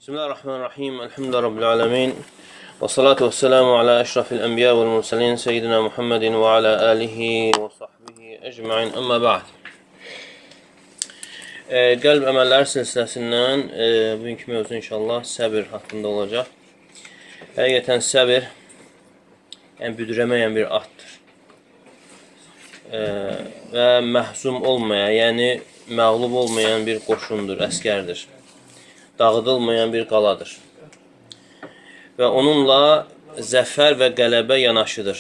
Bismillahirrahmanirrahim. Elhamdülillahi Rabbil alemin. Və salatu və selamu alə əşrafil ənbiya vəl mursalin seyyidina Muhammedin və alə alihi və sahbihi ecmain. Amma ba'd. Qəlb əməlləri silsiləsindən bugünkü mövzu inşallah səbir haqqında olacaq. Həqiqətən səbir büdürəməyən bir atdır. Və məhzum olmayan, yəni məğlub olmayan bir qoşundur, əskərdir. Dağıdılmayan bir qaladır. Və onunla zəfər və qələbə yanaşıdır.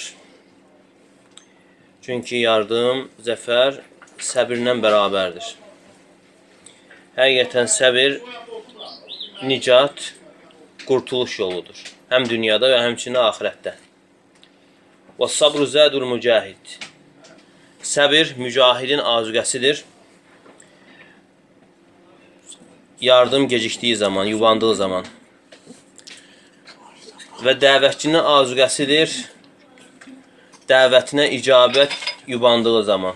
Çünki yardım, zəfər səbirlə bərabərdir. Həqiqətən səbir nicat, qurtuluş yoludur. Həm dünyada və həmçinin axirətdə. Və sabru zədul mücahid. Səbir mücahidin azuqəsidir. Yardım gecikdiyi zaman, yubandığı zaman. Və dəvətçinin azuqəsidir, dəvətinə icabət yubandığı zaman.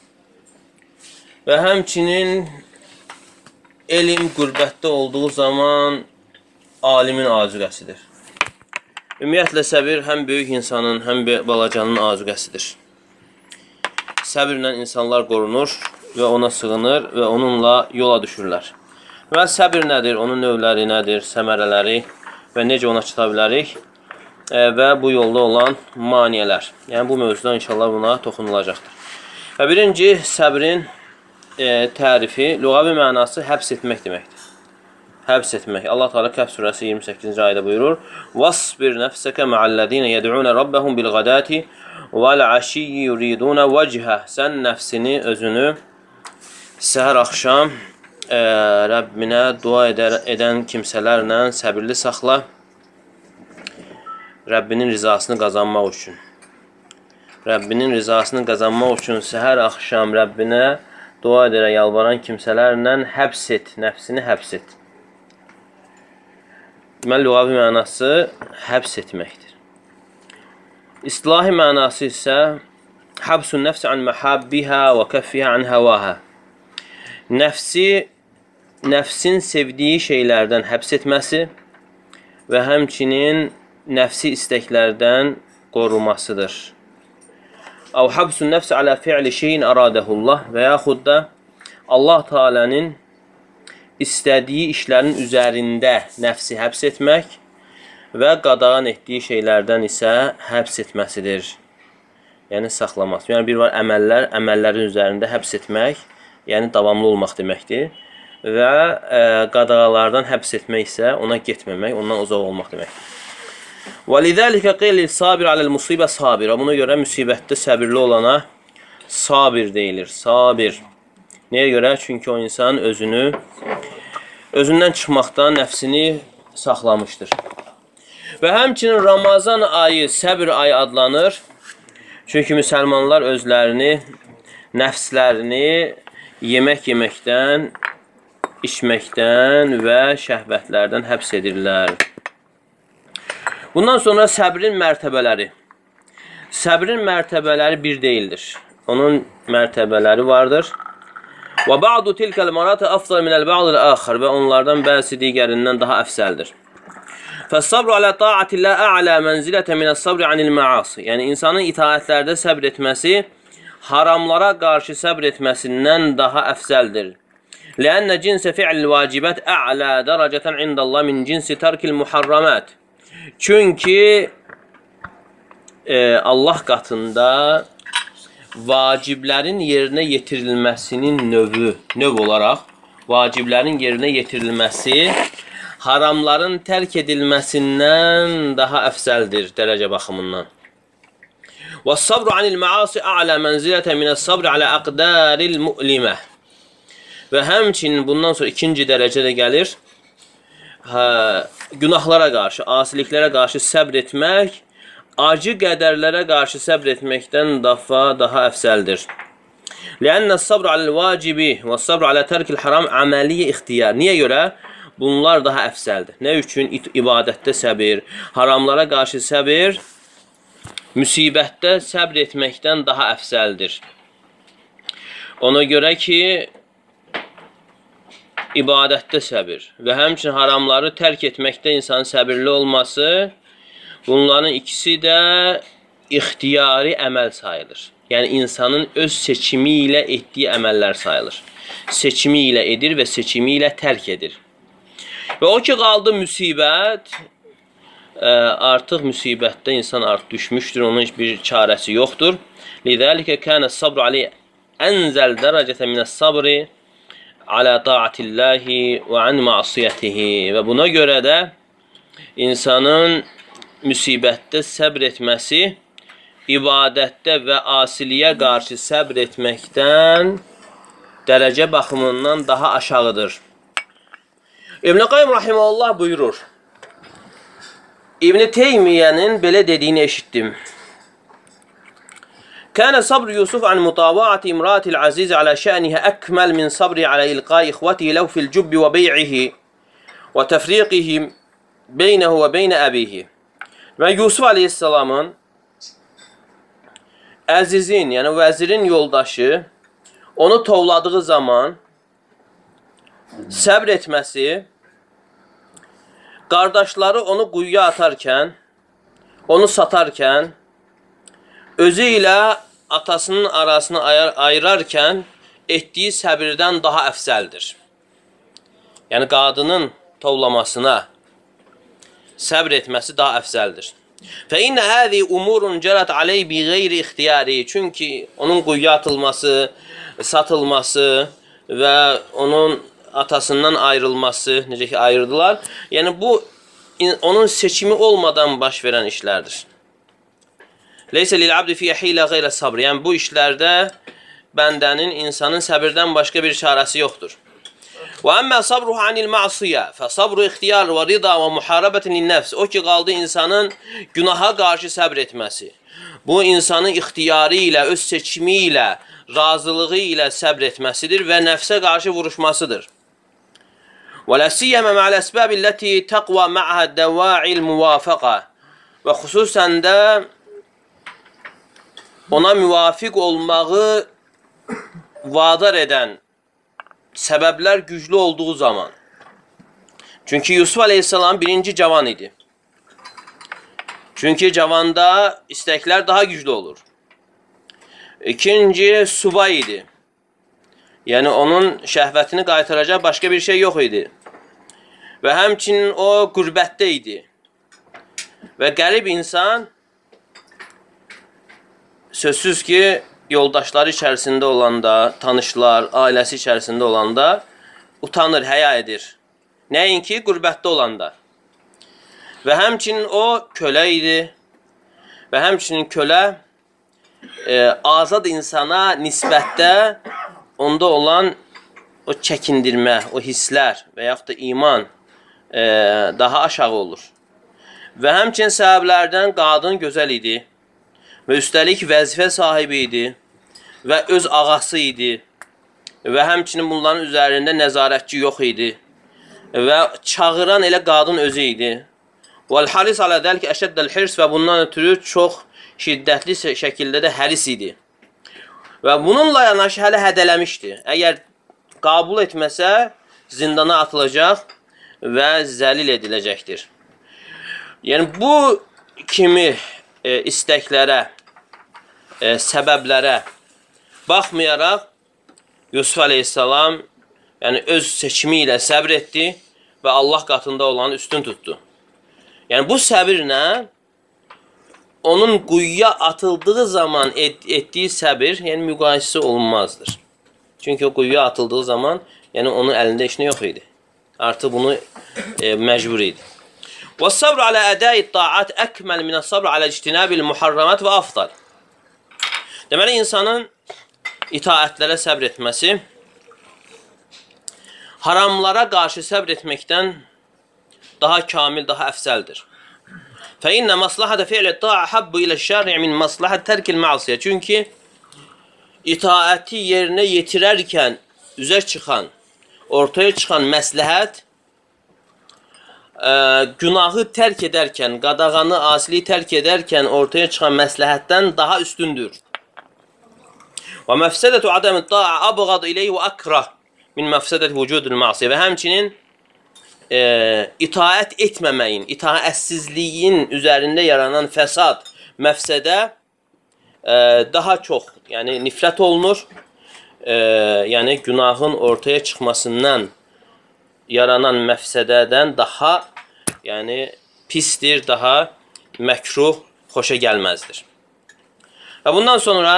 Və həmçinin elm qürbətdə olduğu zaman alimin azuqəsidir. Ümumiyyətlə, səbir həm böyük insanın, həm balacanın azuqəsidir. Səbirlə insanlar qorunur və ona sığınır və onunla yola düşürlər. Və səbir nədir, onun növləri nədir, səmərələri və necə ona çıxa bilərik və bu yolda olan maniyələr. Yəni, bu mövzuda inşallah buna toxunulacaqdır. Və birinci, səbrin tərifi, lüğavi mənası həbs etmək deməkdir. Həbs etmək. Allah Teala Kəhf surəsi 28-ci ayədə buyurur: "Vasbir nefseke ma'allezine yed'un rabbahum bil gadati ve'l-aşiyyi yuridun vechha." Sən nəfsini, özünü səhər axşam Rəbbinə dua edən kimsələrlə səbirli saxla, Rəbbinin rizasını qazanmaq üçün. Rəbbinin rizasını qazanmaq üçün səhər axşam Rəbbinə dua edərək yalvaran kimsələrlə həbs et, nəfsini həbs et. Deməli, lüğavi mənası həbs etməkdir. İstilahi mənası isə həbsun nəfsi an məhabbihə və kəffihə an həvahə. Nəfsin sevdiyi şeylərdən həbs etməsi və həmçinin nəfsi istəklərdən qorumasıdır. Əv həbsun nəfsi alə fi'li şeyin əradəhullah və yaxud da Allah Teala'nın istədiyi işlərin üzərində nəfsi həbs etmək və qadağan etdiyi şeylərdən isə həbs etməsidir. Yəni, saxlaması. Yəni, bir var əməllər, əməllərin üzərində həbs etmək, yəni davamlı olmaq deməkdir. Və qadağalardan həbs etmək isə ona getməmək, ondan uzaq olmaq deməkdir. وَلِذَٰلِكَ قِيلِ الصَّابِرَ عَلَى الْمُصِيبَ صَابِرَ. Buna görə müsibətdə səbirli olana sabir deyilir, sabir. Nəyə görə? Çünki o insan özündən çıxmaqdan nəfsini saxlamışdır. Və həmçinin Ramazan ayı səbir ayı adlanır. Çünki müsəlmanlar özlərini, nəfslərini yemək yeməkdən, içməkdən və şəhvətlərdən həbs edirlər. Bundan sonra səbrin mərtəbələri. Səbrin mərtəbələri bir deyildir. Onun mərtəbələri vardır. Və ba'du tilkəl maratı afdal minəl ba'dil axir. Və onlardan bəzi digərindən daha əfsəldir. Fəs-sabru alə ta'atillə ə'lə mənzilətə minəs-sabri anil məasi. Yəni, insanın itaətlərdə səbr etməsi haramlara qarşı səbr etməsindən daha əfsəldir. Ləənnə cinsə fi'l vacibət ə'lə dərəcətən indəllah min cinsi tərkil muharramət. Çünki Allah qatında vaciblərin yerinə yetirilməsinin növ olaraq vaciblərin yerinə yetirilməsi haramların tərk edilməsindən daha əfsəldir dərəcə baxımından. وَالصَّبْرُ عَنِ الْمَعَاصِ أَعْلَى مَنْزِلَةً مِنَ الصَّبْرِ عَلَى أَقْدَارِ الْمُؤْلِمَةِ. Və həmçinin bundan sonra ikinci dərəcədə gəlir, günahlara qarşı, asiliklərə qarşı səbr etmək, acı qədərlərə qarşı səbr etməkdən daha əfsəldir. لِأَنَّ الصَّبْرُ عَلَى الْوَاجِبِ وَالصَّبْرُ عَلى تَرْكِ الْحَرَامِ عَمَلِيَّ ixtiyar. Niyə görə? Bunlar daha əfsəldir. Nə üçün? İbadətdə səbir, haramlara qarşı səbir, müsibətdə səbr etməkdən daha əfsəldir. Ona görə ki, ibadətdə səbir və həmçinin haramları tərk etməkdə insanın səbirli olması, bunların ikisi də ixtiyari əməl sayılır. Yəni, insanın öz seçimi ilə etdiyi əməllər sayılır. Seçimi ilə edir və seçimi ilə tərk edir. Və o ki, qaldı müsibət, artıq müsibətdə insan artıq düşmüşdür, onun heç bir çarəsi yoxdur. Lidəlikə kənə sabr aleyh ənzəl dərəcətə minəs sabri alə taatillahi və an məsiyyətihi. Və buna görə də insanın müsibətdə səbr etməsi ibadətdə və asiliyə qarşı səbr etməkdən dərəcə baxımından daha aşağıdır. İbn-i Qayyum Rahiməhullah buyurur, İbn-i Teymiyyənin belə dediyini eşitdim. Kənə sabr Yusuf an mutavaati imratil aziz alə şənihə əkməl min sabri alə ilqai ixvətihi ləv fil cübbi və bey'ihi və təfriqihi beynəhu və beynə əbihi. Və Yusuf aleyhissalamın əzizin, yəni vəzirin yoldaşı onu tovladığı zaman səbr etməsi, qardaşları onu quyuya atarkən, onu satarkən, özü ilə atasının arasını ayırarkən etdiyi səbirdən daha əfsəldir. Yəni, qadının tovlamasına səbr etməsi daha əfsəldir. فَاِنَّ هَذِي اُمُورٌ جَرَتْ عَلَيْهِ بِغَيْرِ اِخْتِيَارِ. Çünki onun quyuya atılması, satılması və onun atasından ayrılması, necə ki ayrıldılar, yəni bu onun seçimi olmadan baş verən işlərdir. Leysə lil-abdi fiyyə hilə qeyrə sabr. Yəni bu işlərdə bəndənin, insanın səbirdən başqa bir çarəsi yoxdur. Və əmmə sabruhu anil ma'siyyə fə sabru ixtiyar və rida və muharabətin nəfs. O ki, qaldı insanın günaha qarşı səbr etməsi. Bu, insanın ixtiyarı ilə, öz seçimi ilə, razılığı ilə səbr etməsidir və nəfsə qarşı vuruşmasıdır. Və ləsiyyəmə mə'l əsbəb illəti təqva mə'hə dəva'il muvafəqə. Və xüsusən də ona müvafiq olmağı vadar edən səbəblər güclü olduğu zaman. Çünki Yusuf aleyhissalam birinci cavan idi. Çünki cavanda istəklər daha güclü olur. İkinci subay idi. Yəni onun şəhvətini qaytaracaq başqa bir şey yox idi. Və həmçinin o qürbətdə idi. Və qərib insan sözsüz ki, yoldaşları içərisində olanda, tanışlar, ailəsi içərisində olanda utanır, həya edir. Nəinki qürbətdə olanda. Və həmçinin o kölə idi. Və həmçinin kölə azad insana nisbətdə onda olan o çəkindirmə, o hisslər və yaxud da iman daha aşağı olur. Və həmçinin səbəblərdən qadın gözəl idi. Və üstəlik vəzifə sahibi idi və öz ağası idi və həmçinin bunların üzərində nəzarətçi yox idi və çağıran elə qadın özü idi. وَالْحَرِسْ عَلَى ذَلْكِ أَشَدَّ الْحِرْسِ Və bundan ötürü çox şiddətli şəkildə də həris idi. Və bununla yanaşı hələ hədələmişdi. Əgər qəbul etməsə, zindana atılacaq və zəlil ediləcəkdir. Yəni, bu kimi istəklərə, səbəblərə baxmayaraq, Yusuf aleyhissalam yəni, öz seçimi ilə səbr etdi və Allah qatında olanı üstün tutdu. Yəni, bu səbirlə onun quyuya atıldığı zaman etdiyi səbir, yəni müqayisəsi olunmazdır. Çünki o quyuya atıldığı zaman, yəni onun əlində heç nə yox idi. Artıq bunu məcbur idi. وَالصَّبْرُ عَلَى أَدَاءِ الطَّاعَاتِ أَكْمَلْ مِنَ الصَّبْرِ عَلَى اجْتِنَابِ الْمُحَرَّمَاتِ və afdal. Deməli, insanın itaətlərə səbr etməsi, haramlara qarşı səbr etməkdən daha kamil, daha əfsəldir. فَإِنَّ مَصْلَحَةَ فِعْلِ الطَّاعَ حَبُّ إِلَى الشَّارِعِ مِنْ مَصْلَحَةِ تَرْكِ الْمَعْصِيَةِ. Çünki itaəti yerinə yetirərkən üzə çıxan, ortaya çıxan məsləhət, günahı tərk edərkən, qadağanı, asiliyi tərk edərkən ortaya çıxan məsləhətdən daha üstündür. Və məfsədətü adəmi ta'a abğad ileyhi və akrah. min məfsədət vücudul masiyə və həmçinin itaət etməməyin, itaətsizliyin üzərində yaranan fəsad, məfsədə daha çox, yəni nifrət olunur, yəni günahın ortaya çıxmasından yaranan məfsədədən daha yəni pisdir, daha məkruh, xoşa gəlməzdir. Və bundan sonra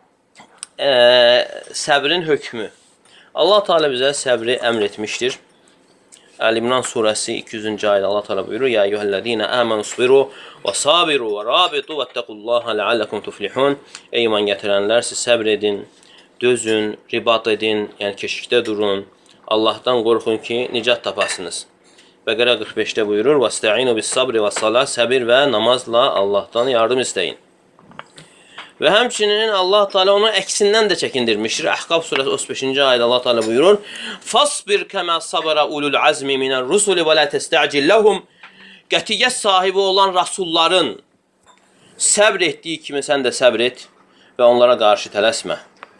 səbrin hökmü. Allah Teala bizə səbri əmr etmişdir. Əl-İmran surəsi 200-cü ayədə Allah Teala buyurur: "Ya eyyuhellezine amenu sabiru və sabiru və rabitu vettaqullaha leallekum tuflihun." Ey iman gətirənlər, siz səbr edin, dözün, ribat edin, yəni keşikdə durun. Allahdan qorxun ki, nicat tapasınız. Bəqərə 45-də buyurur: "Vəstəinu bis-sabri və-salah." Səbir və namazla Allahdan yardım istəyin. Və həmçinin Allah Teala onu əksindən də çəkindirmişdir. Əhqaf surəsi 35-ci ayədə Allah Teala buyurur: "Fasbir kəmə sabara ulul azmi minər-rusuli və la testa'cil lahum." Qətiyyət sahibi olan rasulların səbr etdiyi kimi sən də səbr et və onlara qarşı tələsmə.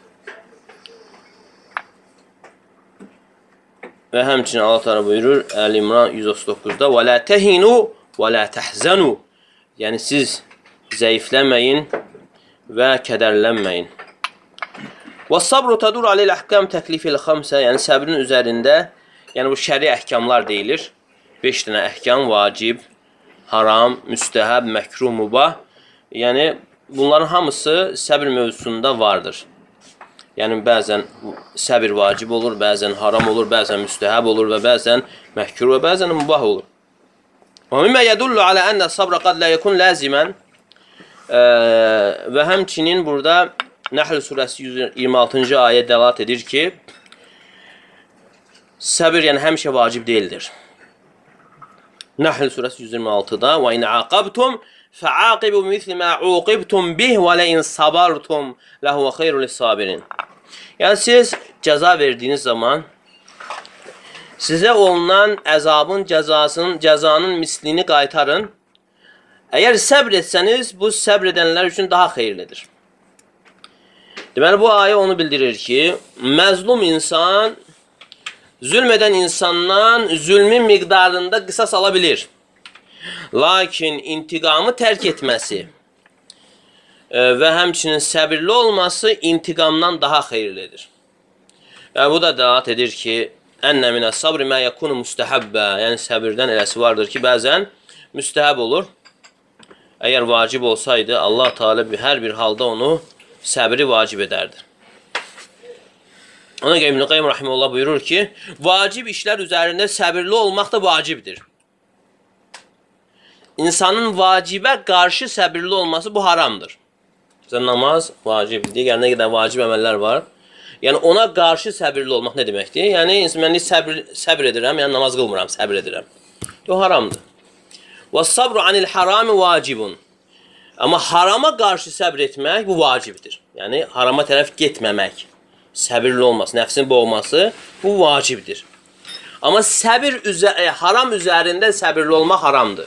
Və həmçinin Allah Teala buyurur Əl-İmran 139-da: "Və la tehinu və la tahzanu." Yəni siz zəifləməyin və kədərlənməyin. Və sabru tadur aleyl əhkam təklifil xamsə, yəni səbrin üzərində, yəni bu şəri əhkamlar deyilir. 5 dənə əhkam: vacib, haram, müstəhəb, məkruh, mubah. Yəni bunların hamısı səbr mövzusunda vardır. Yəni bəzən səbir vacib olur, bəzən haram olur, bəzən müstəhəb olur və bəzən məkruh və bəzən mubah olur. Və mimə yədullu alə ənə sabra qad la yekun lazimən. Və həmçinin burada Nəhl surəsi 126-cı ayə dəlat edir ki, səbir yəni həmişə vacib deyildir. Nəhl surəsi 126-da: "Və in aqabtum fa'aqibu misli ma uqibtum bih və la in sabartum lahu xeyrun lis-sabirin." Yəni siz cəza verdiyiniz zaman sizə olunan əzabın cəzanın mislini qaytarın. Əgər səbr etsəniz, bu səbr edənlər üçün daha xeyirlidir. Deməli, bu ayə onu bildirir ki, məzlum insan zülm edən insandan zülmün miqdarında qisas ala bilir. Lakin intiqamı tərk etməsi və həmçinin səbirli olması intiqamdan daha xeyirlidir. Yəni, bu da dəlat edir ki, ennə minə sabri mə yəkunu müstəhəbbə, yəni səbirdən eləsi vardır ki, bəzən müstəhəb olur. Əgər vacib olsaydı, Allah Teala hər bir halda onu səbri vacib edərdi. Ona görə İbn Qayyim rahimehullah buyurur ki, vacib işlər üzərində səbirli olmaq da vacibdir. İnsanın vacibə qarşı səbirli olması bu haramdır. Məsələn, namaz vacibdir, digər nə qədər vacib əməllər var. Yəni ona qarşı səbirli olmaq nə deməkdir? Yəni mən səbr edirəm, yəni namaz qılmıram, səbr edirəm. O haramdır. Və sabru anil harami vacibun. Amma harama qarşı səbr etmək bu vacibdir. Yəni harama tərəf getməmək, səbirli olması, nəfsin boğması bu vacibdir. Amma haram üzərində səbirli olmaq haramdır.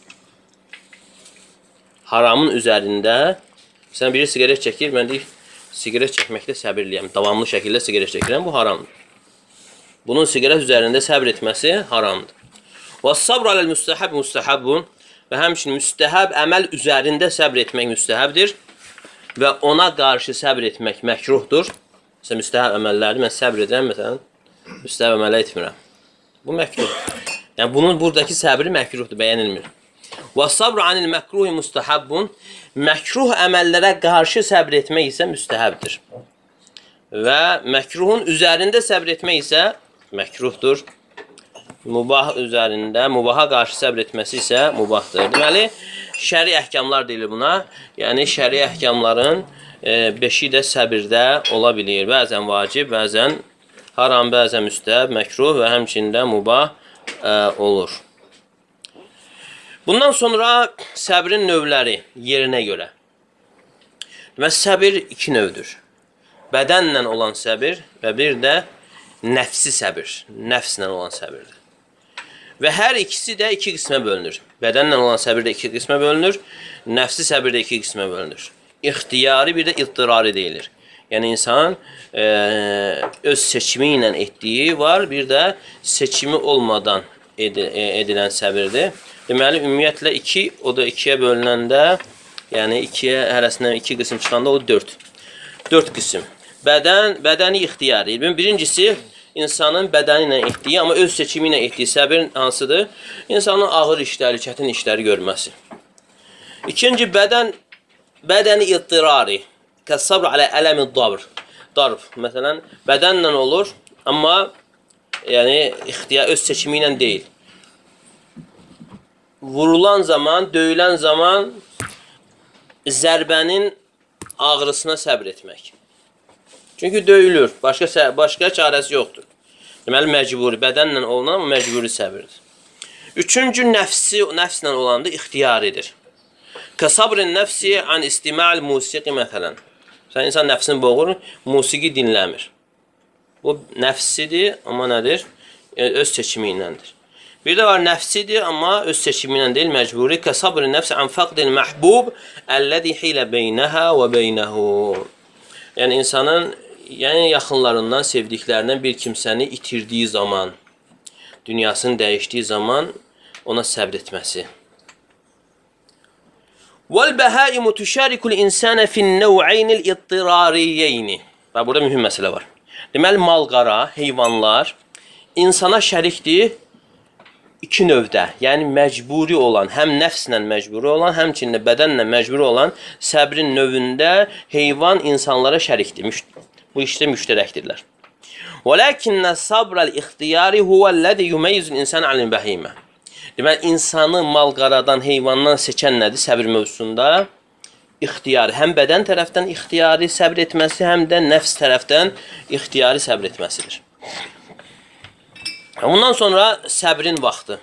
Haramın üzərində, sən biri siqaret çəkir, mən deyim, siqaret çəkməkdə səbirliyəm, davamlı şəkildə siqaret çəkirəm, bu haramdır. Bunun siqaret üzərində səbr etməsi haramdır. Və sabr aləl müstəhəb müstəhəbbun və həmçinin müstəhəb əməl üzərində səbr etmək müstəhəbdir və ona qarşı səbr etmək məkruhdur. Məsələn, müstəhəb əməllərdir, mən səbr edirəm, məsələn, müstəhəb əmələ etmirəm. Bu məkruhdur. Yəni, bunun buradakı səbri məkruhdur, bəyənilmir. Və sabr anil məkruhi müstəhəbbun, məkruh əməllərə qarşı səbr etmək isə müstəhəbdir. Və məkruhun üzərində səbr etmək isə məkruhdur. Mubah üzərində, mubaha qarşı səbr etməsi isə mubahdır. Deməli, şəri əhkamlar deyilir buna. Yəni, şəri əhkamların 5-i də səbirdə ola bilir. Bəzən vacib, bəzən haram, bəzən müstəhəb, məkruh və həmçində mubah olur. Bundan sonra səbrin növləri yerinə görə. Deməli, səbir 2 növdür. Bədənlə olan səbir və bir də nəfsi səbir, nəfslə olan səbirdir. Və hər ikisi də 2 qismə bölünür. Bədənlə olan səbir də 2 qismə bölünür, nəfsi səbir də 2 qismə bölünür. İxtiyari bir də iddirari deyilir. Yəni insan öz seçimi ilə etdiyi var, bir də seçimi olmadan edilən səbirdir. Deməli, ümumiyyətlə 2, o da 2-yə bölünəndə, yəni 2-yə hərəsindən 2 qism çıxanda o 4. 4 qism. Bədəni ixtiyari. Birincisi, insanın bədəni ilə etdiyi, amma öz seçimi ilə etdiyi səbir hansıdır? İnsanın ağır işləri, çətin işləri görməsi. İkinci, bədəni ittirari. Kəs-sabr alə ələmi darb. Məsələn, bədənlə olur, amma yəni ixtiyar öz seçimi ilə deyil. Vurulan zaman, döyülən zaman zərbənin ağrısına səbr etmək. Çünki döyülür, başqa çarəsi yoxdur. Deməli, məcburi, bədənlə olunan məcburi səbirdir. Üçüncü, nəfslə olanda ixtiyaridir. Kəs-sabrin nəfsi an istimal musiqi məsələn. İnsan nəfsini boğur, musiqi dinləmir. Bu nəfsidir, amma nədir? Öz seçimi iləndir. Bir də var, nəfsidir, amma öz seçimi ilə deyil, məcburi. Kəs-sabrin nəfsi an faqdil məhbub əlləzi hilə beynəhə və beynəhu. Yəni, insanın yaxınlarından, sevdiklərindən bir kimsəni itirdiyi zaman, dünyasını dəyişdiyi zaman ona səbr etməsi. وَالْبَهَائِمُ تُشَارِكُ الْاِنْسَانَ فِي النَّوْعَيْنِ الْاِضْطِرَارِيَّيْنِ Burada mühüm məsələ var. Deməli, mal-qara, heyvanlar insana şərikdir iki növdə. Yəni, məcburi olan, həm nəfslə məcburi olan, həmçinin bədənlə məcburi olan səbrin növündə heyvan insanlara şərikdir. Bu işdə müştərəkdirlər. وَلَكِنَّ الصَّبْرَ الْاِخْتِيَارِ هُوَ الَّذِي يُمَيِّزُ الْاِنْسَانَ عَلَى الْبَهِيمَةِ Deməli, insanı mal-qaradan, heyvandan seçən nədir səbir mövzusunda? İxtiyari. Həm bədən tərəfdən ixtiyari səbr etməsi, həm də nəfs tərəfdən ixtiyari səbr etməsidir. Bundan sonra səbrin vaxtı.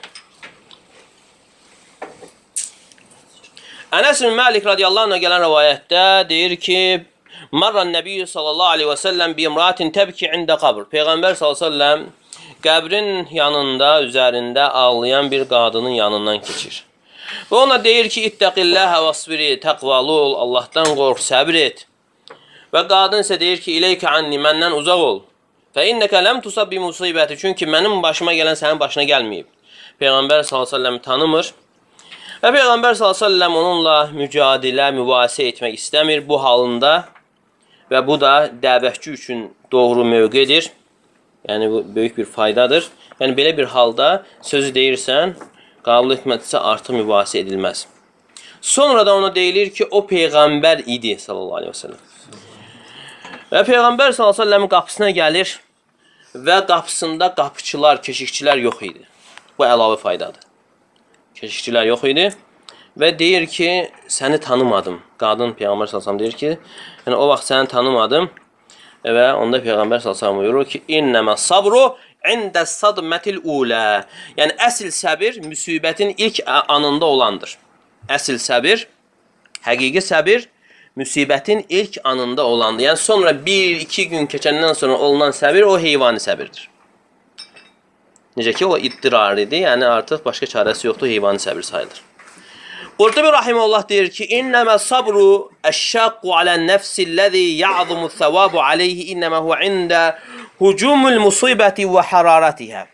Ənəs bin Məlik radiyallahu anh'a gələn rəvayətdə deyir ki, Marran Nəbiyyə sallallahu aleyhi və səlləm bi imratin təbki ində qabr. Peyğəmbər sallallahu aleyhi və səlləm qəbrin yanında, üzərində ağlayan bir qadının yanından keçir. Və ona deyir ki, İttəqilləhə vəsbiri, təqvalı ol, Allahdan qorx, səbr et. Və qadın isə deyir ki, İleykə anni, məndən uzaq ol. Fə innəkə ləm tusab bi musibəti, çünki mənim başıma gələn sənin başına gəlməyib. Peyğəmbər s.ə.v tanımır. Və Peyğəmbər s.ə.v onunla mücadilə, mübahisə etmək istəmir bu halında. Və bu da dəvətçi üçün doğru mövqedir. Yəni, bu böyük bir faydadır. Yəni, belə bir halda sözü deyirsən, qəbul etmədisə artıq mübahisə edilməz. Sonra da ona deyilir ki, o Peyğəmbər idi, sallallahu aleyhi və səlləm. Və Peyğəmbər sallallahu aleyhi və səlləmin qapısına gəlir və qapısında qapıçılar, keşikçilər yox idi. Bu əlavə faydadır. Keşikçilər yox idi və deyir ki, səni tanımadım. Qadın Peyğəmbər sallallahu aleyhi və səlləm deyir ki, yəni, o vaxt səni tanımadım. Və onda Peyğəmbər s.ə.v buyurur ki, İnnəmə sabru ində sadmətil ulə. Yəni, əsl səbir müsibətin ilk anında olandır. Əsl səbir, həqiqi səbir müsibətin ilk anında olandır. Yəni, sonra 1-2 gün keçəndən sonra olunan səbir o heyvani səbirdir. Necə ki, o iddiraridir, yəni artıq başqa çarəsi yoxdur, heyvani səbir sayılır. Qurtubi rahimehullah deyir ki, İnnəmə sabru əşşəqqu alən nəfsilləzi ya'zumu thəvabu aleyhi innəmə hu ində hucumul musibəti və hərarətihə.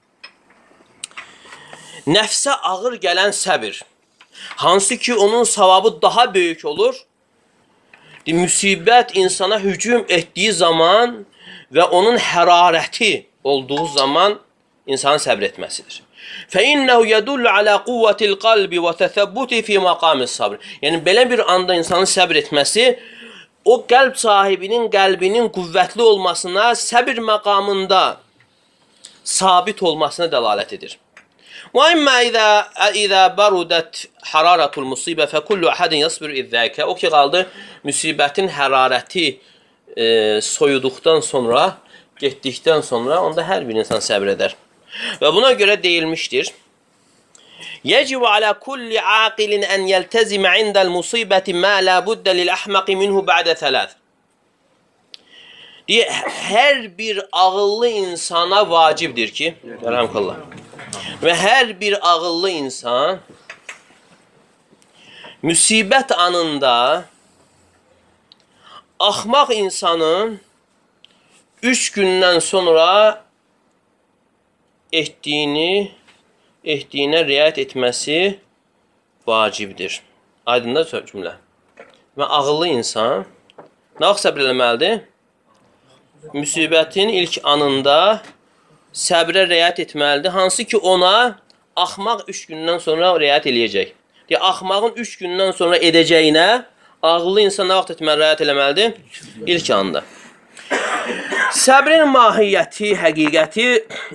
Nəfsə ağır gələn səbir, hansı ki, onun savabı daha böyük olur, müsibət insana hücum etdiyi zaman və onun hərarəti olduğu zaman insanın səbr etməsidir. فَإِنَّهُ يَدُلُّ عَلَى قُوَّةِ الْقَلْبِ وَتَثَبُّتِ فِي مَقَامِ الصَّبْرِ Yəni, belə bir anda insanın səbr etməsi, o qəlb sahibinin qəlbinin qüvvətli olmasına, səbir məqamında sabit olmasına dəlalət edir. وَإِمَّا إِذَا بَرُدَتْ حَرَارَةُ الْمُصِيبَ فَكُلُّ أَحَدٍ يَصْبِرُ إِذَّاكَ O ki, qaldı, müsibətin hərarəti soyuduqdan sonra, getdikdən sonra, onda hər bir insan səbr edər. Və buna görə deyilmişdir. Yəcibu alə kulli aqilin ən yəltəzimə indəl musibəti mə lə buddə lil-əhməqi minhu bə'də thələth. Hər bir ağıllı insana vacibdir ki, və hər bir ağıllı insan müsibət anında axmaq insanın 3 gündən sonra etdiyinə riayət etməsi vacibdir. Aydındır cümlə. Və ağıllı insan nə vaxt səbr eləməlidir? Müsibətin ilk anında səbrə riayət etməlidir. Hansı ki ona axmaq 3 gündən sonra riayət eləyəcək. Deyə, axmağın 3 gündən sonra edəcəyinə ağıllı insan nə vaxt etməli, riayət eləməlidir? İlk anda. Səbrin mahiyyəti, həqiqəti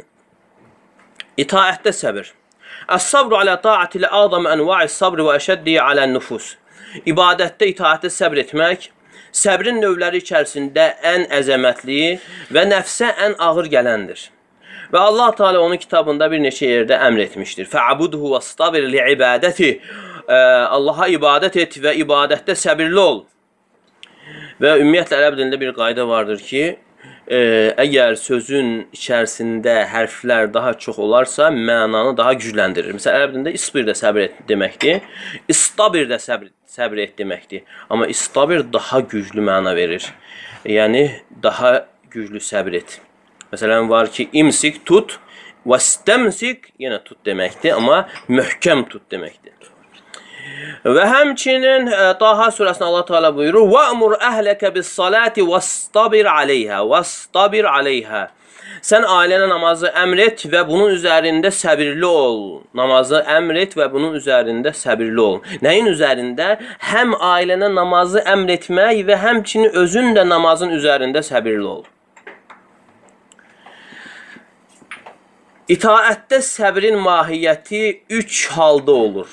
itaətdə səbir. Əs-sabru alə ta'ati lə-a'zam ənva'i sabri və əşəddi alən nüfus. İbadətdə itaətdə səbr etmək, səbrin növləri içərisində ən əzəmətli və nəfsə ən ağır gələndir. Və Allah Teala onun kitabında bir neçə yerdə əmr etmişdir. Fə'budhu vəstabir li'ibadəti. Allaha ibadət et və ibadətdə səbirli ol. Və ümumiyyətlə ərəb dilində bir qayda vardır ki, əgər sözün içərisində hərflər daha çox olarsa, mənanı daha gücləndirir. Məsələn, ərəb dilində isbir də səbir et deməkdir, istabir də səbir et deməkdir. Amma istabir daha güclü məna verir. Yəni, daha güclü səbir et. Məsələn, var ki, imsik tut, və stəmsik yenə tut deməkdir, amma möhkəm tut deməkdir. Və həmçinin Taha surəsində Allah Teala buyurur: "Və'mur əhləkə bis-salati vəstabir aleyhə, vəstabir aleyhə." Sən ailənə namazı əmr et və bunun üzərində səbirli ol. Namazı əmr et və bunun üzərində səbirli ol. Nəyin üzərində? Həm ailənə namazı əmr etmək və həmçinin özün də namazın üzərində səbirli ol. İtaətdə səbrin mahiyyəti 3 halda olur.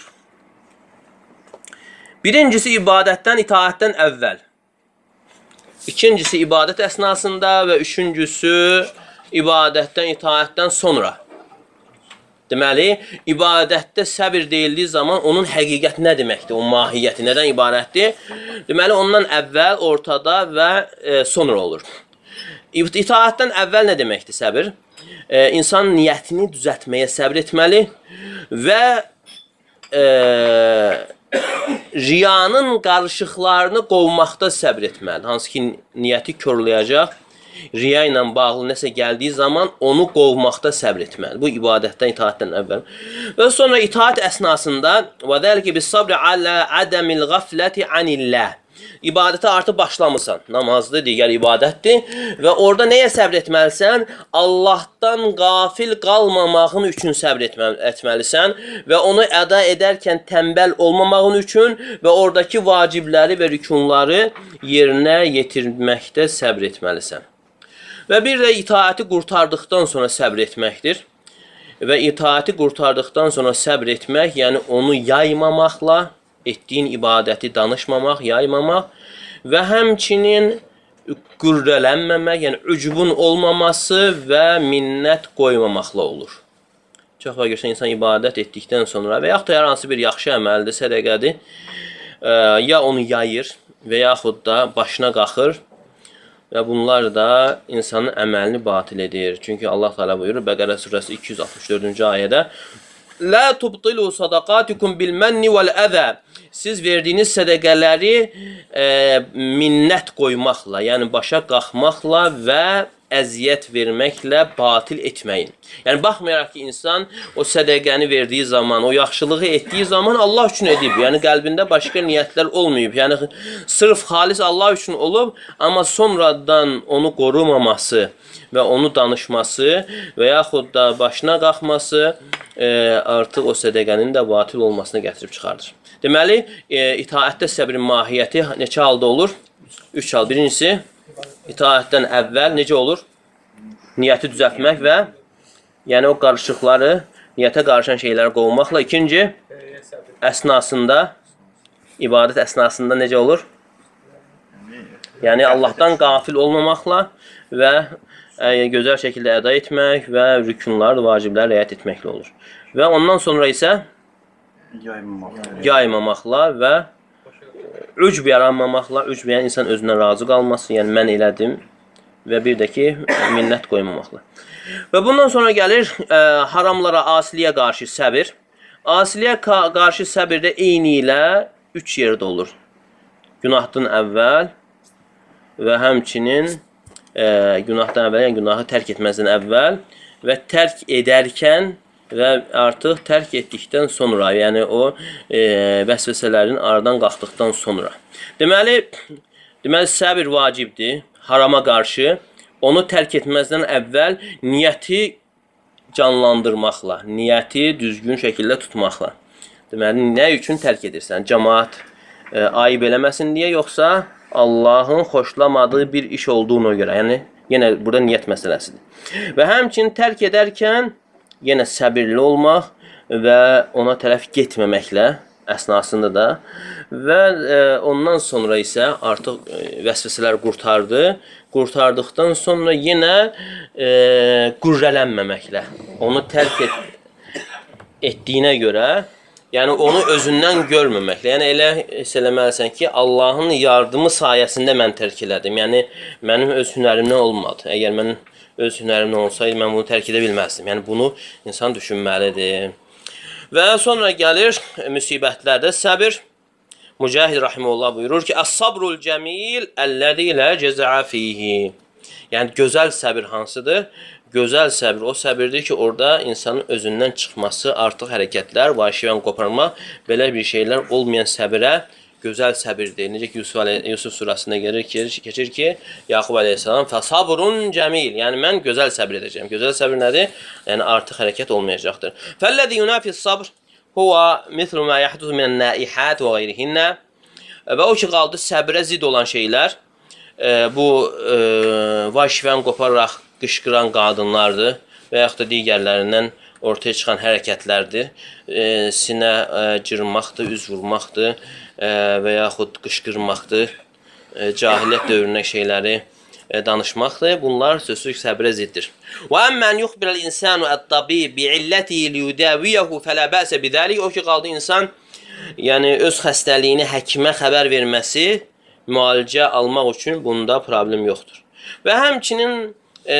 Birincisi ibadətdən, itaətdən əvvəl. İkincisi ibadət əsnasında və üçüncüsü ibadətdən, itaətdən sonra. Deməli, ibadətdə səbir deyildiyi zaman onun həqiqəti nə deməkdir, onun mahiyyəti nədən ibarətdir? Deməli, ondan əvvəl, ortada və sonra olur. İtaətdən əvvəl nə deməkdir səbir? İnsan niyyətini düzəltməyə səbr etməli və riyanın qarışıqlarını qovmaqda səbr etməli. Hansı ki, niyyəti körləyəcək, riya ilə bağlı nəsə gəldiyi zaman onu qovmaqda səbr etməli. Bu ibadətdən, itaətdən əvvəl. Və sonra itaət əsnasında və zəlikə bis-sabri alə adamil ğafləti anillah. İbadətə artıq başlamısan. Namazdır, digər ibadətdir. Və orada nəyə səbr etməlisən? Allahdan qafil qalmamağın üçün səbr etməlisən. Və onu əda edərkən tənbəl olmamağın üçün və oradakı vacibləri və rükunları yerinə yetirməkdə səbr etməlisən. Və bir də itaəti qurtardıqdan sonra səbr etməkdir. Və itaəti qurtardıqdan sonra səbr etmək, yəni onu yaymamaqla, etdiyin ibadəti danışmamaq, yaymamaq və həmçinin qürrələnməmək, yəni ücbun olmaması və minnət qoymamaqla olur. Çox və görsən, insan ibadət etdikdən sonra və yaxud da hər hansı bir yaxşı əməldir, sədəqədir, ya onu yayır və yaxud da başına qalxır və bunlar da insanın əməlini batil edir. Çünki Allah Teala buyurur Bəqərə surəsi 264-cü ayədə: "La tubtilu sadaqatikum bil manni vel əzə." Siz verdiyiniz sədəqələri minnət qoymaqla, yəni başa qalxmaqla və əziyyət verməklə batil etməyin. Yəni, baxmayaraq ki, insan o sədəqəni verdiyi zaman, o yaxşılığı etdiyi zaman Allah üçün edib. Yəni, qəlbində başqa niyyətlər olmayıb. Yəni, sırf xalis Allah üçün olub, amma sonradan onu qorumaması və onu danışması və yaxud da başına qalxması artıq o sədəqənin də batil olmasına gətirib çıxardır. Deməli, itaətdə səbrin mahiyyəti neçə halda olur? 3 hal. Birincisi, itaətdən əvvəl necə olur? Niyyəti düzəltmək və yəni o qarışıqları, niyyətə qarışan şeyləri qovmaqla. İkinci, əsnasında, ibadət əsnasında necə olur? Yəni Allahdan qafil olmamaqla və gözəl şəkildə əda etmək və rükunlar, vaciblər riayət etməklə olur. Və ondan sonra isə yaymamaqla və ücb yaranmamaqla, ücb yəni insan özündən razı qalması, yəni mən elədim və bir də ki, minnət qoymamaqla. Və bundan sonra gəlir haramlara, asiliyə qarşı səbir. Asiliyə qarşı səbir də eyni ilə 3 yerdə olur. Günahdan əvvəl, və həmçinin günahdan əvvəl, yəni günahı tərk etməzdən əvvəl və tərk edərkən və artıq tərk etdikdən sonra, yəni o vəsvəsələrin aradan qalxdıqdan sonra. Deməli, səbir vacibdir harama qarşı. Onu tərk etməzdən əvvəl niyyəti canlandırmaqla, niyyəti düzgün şəkildə tutmaqla. Deməli, nə üçün tərk edirsən? Cəmaat ayıb eləməsin deyə, yoxsa Allahın xoşlamadığı bir iş olduğuna görə. Yəni, yenə burada niyyət məsələsidir. Və həmçinin tərk edərkən yenə səbirli olmaq və ona tərəf getməməklə əsnasında da və ondan sonra isə artıq vəsvəsələr qurtardıqdan sonra yenə qürrələnməməklə onu tərk etdiyinə görə, yəni onu özündən görməməklə, yəni elə hiss eləməlisən ki, Allahın yardımı sayəsində mən tərk elədim, yəni mənim öz hünərimdən olmadı. Əgər mənim öz hünərimdən olsaydı, mən bunu tərk edə bilməzdim. Yəni, bunu insan düşünməlidir. Və sonra gəlir müsibətlərdə səbir. Mücahid rahimehullah buyurur ki, "Əs-sabrul cəmil əlləzi lə cəzəə fihi." Yəni, gözəl səbir hansıdır? Gözəl səbir o səbirdir ki, orada insanın özündən çıxması, artıq hərəkətlər, vahşiyyən qoparmaq, belə bir şeylər olmayan səbirə gözəl səbirdir. Necə ki, Yusuf surasında keçir ki, Yaqub əleyhissalam "Fəsabrun cəmil." Yəni, mən gözəl səbir edəcəm. Gözəl səbir nədir? Yəni, artıq hərəkət olmayacaqdır. "Fəlləzi yunafis sabr huwa mislu ma yahdusu minən naihat və qeyrihinnə." Və o ki, qaldı səbrə zid olan şeylər, bu vahşiyyən qoparaq qışqıran qadınlardır və yaxud da digərlərindən ortaya çıxan hərəkətlərdir. Sinə cırmaqdır, üz vurmaqdır və yaxud qışqırmaqdır, cahiliyyət dövrünə şeyləri danışmaqdır. Bunlar sözsüz səbrə ziddir. Və əmmən yuxbirəl insanu ət-tabib bi'illətihi liyudəviyyəhu fələ bəsə bidəlik. O ki, qaldı insan, yəni öz xəstəliyini həkimə xəbər verməsi, müalicə almaq üçün bunda problem yoxdur. Və həmçinin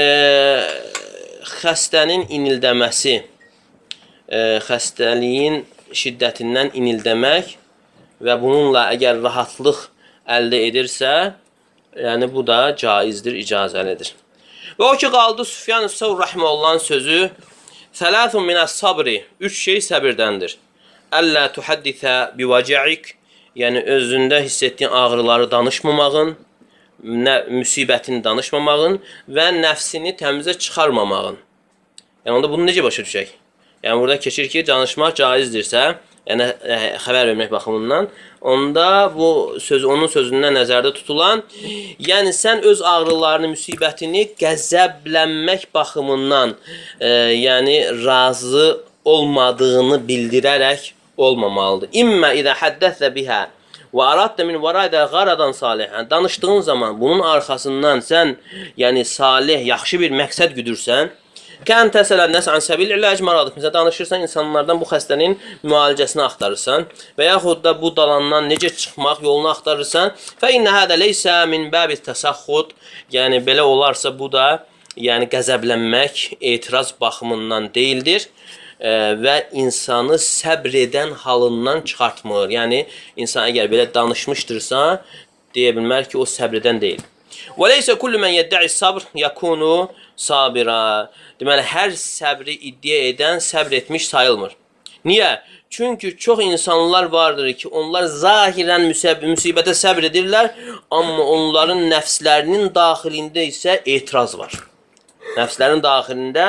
xəstənin inildəməsi, xəstəliyin şiddətindən inildəmək və bununla əgər rahatlıq əldə edirsə, yəni bu da caizdir, icazəlidir. Və o ki, qaldı Süfyan-ı Savr rahimehullahın sözü, "Sələthun minəs-sabri." 3 şey səbirdəndir. "Əllə tuhaddisə bivəcəik." Yəni, özündə hiss etdiyin ağrıları danışmamağın, müsibətini danışmamağın və nəfsini təmizə çıxarmamağın. Yəni, onda bunu necə başa düşək? Yəni, burada keçir ki, danışmaq caizdirsə, yəni xəbər vermək baxımından, onda bu onun sözündən nəzərdə tutulan, yəni sən öz ağrılarını, müsibətini qəzəblənmək baxımından, yəni razı olmadığını bildirərək olmamalıdır. İmmə idə həddəsə bihə və araddə min vəraydə qaradan salih. Yəni, danışdığın zaman bunun arxasından sən, yəni salih, yaxşı bir məqsəd güdürsən, kən təsələn nəsən səbil ilac maradık. Məsələn, danışırsan, insanlardan bu xəstənin müalicəsini axtarırsan və yaxud da bu dalandan necə çıxmaq yolunu axtarırsan, fə innə hədə leysə min bəbi təsəxxud. Yəni, belə olarsa bu da, yəni qəzəblənmək, etiraz baxımından deyildir və insanı səbr edən halından çıxartmır. Yəni, insan əgər belə danışmışdırsa, deyə bilmər ki, o səbr edən deyil. Və leysə kullu mən yəddə'i sabr yakunu sabira. Deməli, hər səbri iddia edən səbr etmiş sayılmır. Niyə? Çünki çox insanlar vardır ki, onlar zahirən müsibətə səbr edirlər, amma onların nəfslərinin daxilində isə etiraz var. Nəfslərin daxilində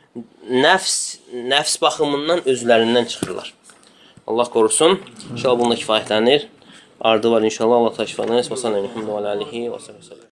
nəfs baxımından özlərindən çıxırlar. Allah qorusun. İnşallah bunda kifayətlənir. Ardı var inşallah. Allah təşkifanır. Və sallallahu aleyhi və səlləm.